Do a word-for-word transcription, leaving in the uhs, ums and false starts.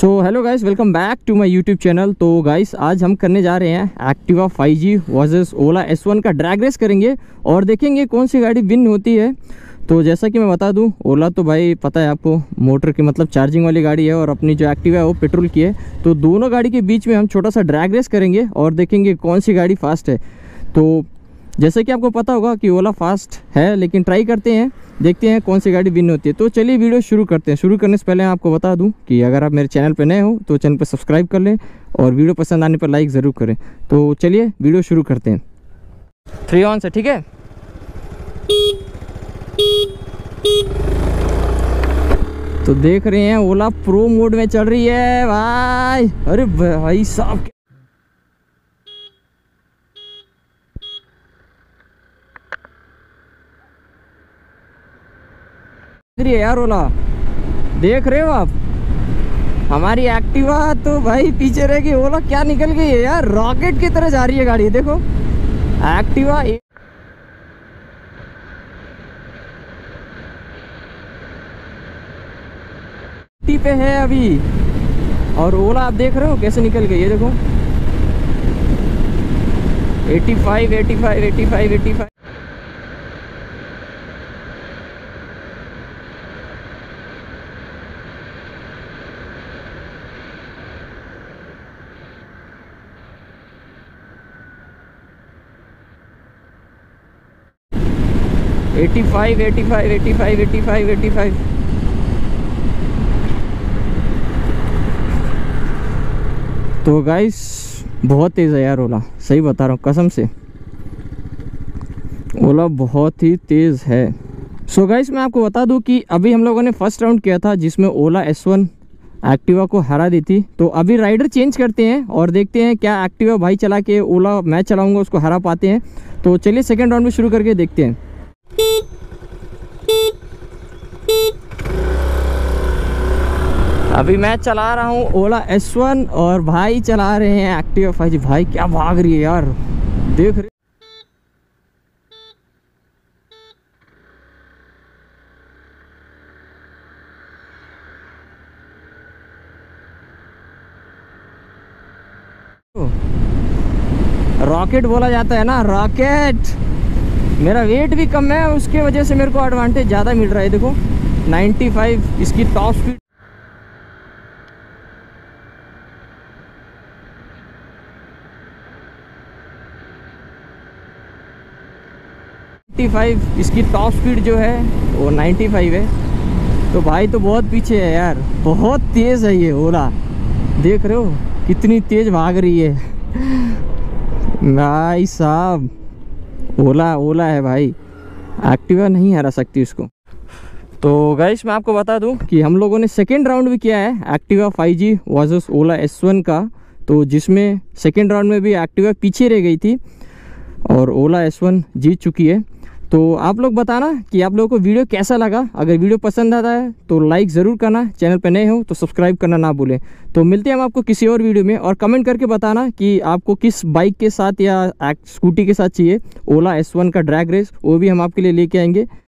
So hello guys, welcome back to my YouTube channel. तो guys आज हम करने जा रहे हैं एक्टिवा फाइव जी वर्सेस ओला एस वन का ड्रैग रेस करेंगे और देखेंगे कौन सी गाड़ी विन होती है। तो जैसा कि मैं बता दूं, ओला तो भाई पता है आपको मोटर की मतलब चार्जिंग वाली गाड़ी है और अपनी जो एक्टिवा है वो पेट्रोल की है। तो दोनों गाड़ी के बीच में हम छोटा सा ड्रैग रेस करेंगे और देखेंगे कौन सी गाड़ी फास्ट है। तो जैसे कि आपको पता होगा कि ओला फास्ट है, लेकिन ट्राई करते हैं, देखते हैं कौन सी गाड़ी विन होती है। तो चलिए वीडियो शुरू करते हैं। शुरू करने से पहले आपको बता दूं कि अगर आप मेरे चैनल पर नए हो तो चैनल पर सब्सक्राइब कर लें और वीडियो पसंद आने पर लाइक ज़रूर करें। तो चलिए वीडियो शुरू करते हैं। थ्री ऑन से, ठीक है। तो देख रहे हैं ओला प्रो मोड में चल रही है भाई। अरे भाई साहब, यार ओला देख रहे हो आप, हमारी एक्टिवा तो भाई पीछे रह गई। ओला क्या निकल गई है यार, रॉकेट की तरह जा रही है गाड़ी। देखो एक्टिवा एटी पे है अभी और ओला आप देख रहे हो कैसे निकल गई है। देखो eighty five, eighty five, eighty five, eighty five. Eighty five, eighty five, eighty five, eighty five, eighty five. तो गाइस बहुत तेज़ है यार ओला, सही बता रहा हूँ कसम से, ओला बहुत ही तेज़ है। सो गाइस मैं आपको बता दूं कि अभी हम लोगों ने फर्स्ट राउंड किया था जिसमें ओला एस वन एक्टिवा को हरा दी थी। तो अभी राइडर चेंज करते हैं और देखते हैं क्या एक्टिवा भाई चला के ओला मैं चलाऊँगा उसको हरा पाते हैं। तो चलिए सेकेंड राउंड में शुरू करके देखते हैं। अभी मैं चला रहा हूँ ओला एस वन और भाई चला रहे हैं एक्टिवा फाइव जी। भाई क्या भाग रही है यार, देख रहे रॉकेट बोला जाता है ना, रॉकेट। मेरा वेट भी कम है, उसके वजह से मेरे को एडवांटेज ज़्यादा मिल रहा है। देखो नाइन्टी फाइव इसकी टॉप स्पीड, नाइन्टी फाइव इसकी टॉप स्पीड जो है वो नाइन्टी फाइव है। तो भाई तो बहुत पीछे है यार, बहुत तेज़ है ये ओला। देख रहे हो कितनी तेज़ भाग रही है भाई साहब। ओला ओला है भाई, एक्टिवा नहीं हरा सकती उसको। तो गाइस मैं आपको बता दूं कि हम लोगों ने सेकेंड राउंड भी किया है एक्टिवा फाइव जी वर्सेस ओला एस वन का। तो जिसमें सेकेंड राउंड में भी एक्टिवा पीछे रह गई थी और ओला एस वन जीत चुकी है। तो आप लोग बताना कि आप लोगों को वीडियो कैसा लगा। अगर वीडियो पसंद आता है तो लाइक ज़रूर करना, चैनल पर नए हो तो सब्सक्राइब करना ना भूलें। तो मिलते हैं हम आपको किसी और वीडियो में, और कमेंट करके बताना कि आपको किस बाइक के साथ या स्कूटी के साथ चाहिए ओला एस वन का ड्रैग रेस, वो भी हम आपके लिए लेके आएंगे।